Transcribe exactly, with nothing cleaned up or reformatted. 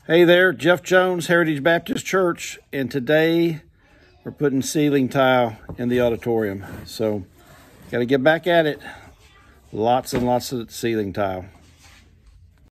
Hey there, Jeff Jones, Heritage Baptist Church, and today we're putting ceiling tile in the auditorium. So, got to get back at it. Lots and lots of ceiling tile.